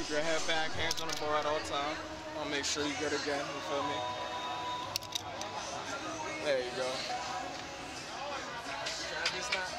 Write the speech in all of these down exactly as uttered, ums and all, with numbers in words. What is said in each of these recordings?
Keep your head back, hands on the bar at all time. I'll make sure you good again, you feel me? There you go. Try this now.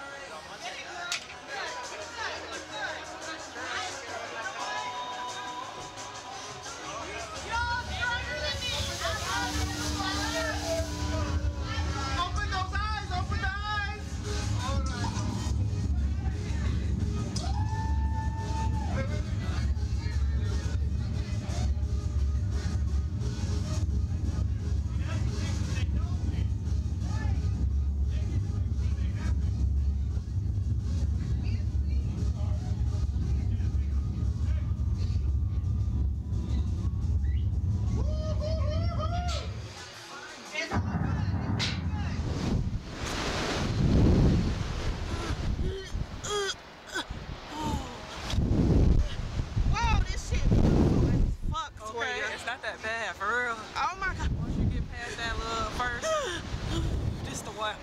Not that bad, for real. Oh my god. Once you get past that little first, this the one.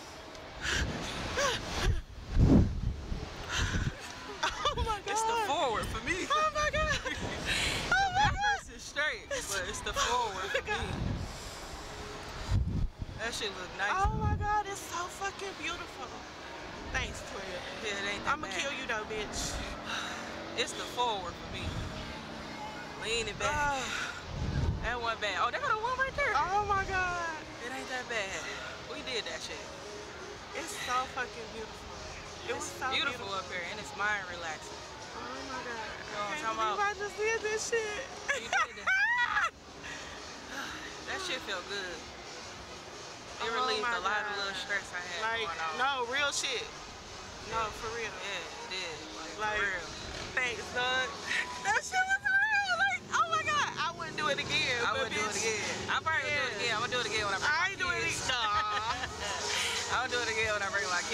Oh my god. It's the forward for me. Oh my god. Oh my god. It's straight, but it's the forward for me. That shit look nice. Oh my god, it's so fucking beautiful. Thanks, twelve. Yeah, it ain't that I'ma bad. kill you though, bitch. It's the forward for me. Lean it back. Oh. That one bad. Oh, they got a one right there. Oh my god. It ain't that bad. We did that shit. It's so fucking beautiful. It was so beautiful, beautiful up here, and it's mind relaxing. Oh my god. You know what I'm I talking about? I just did this shit. You did that. That shit felt good. It Oh relieved my a lot God. of little stress I had Like, going on. no, real shit. No, for real. Yeah, it did. Like, Like, for real. thanks, dog. That shit was real. Like, oh my god, I wouldn't do it again. I but would do it bitch, again. I'm probably gonna do it again. I'm gonna do it again when I bring I my ain't doing it. kids. Nah. I'm gonna do it again when I bring my kids.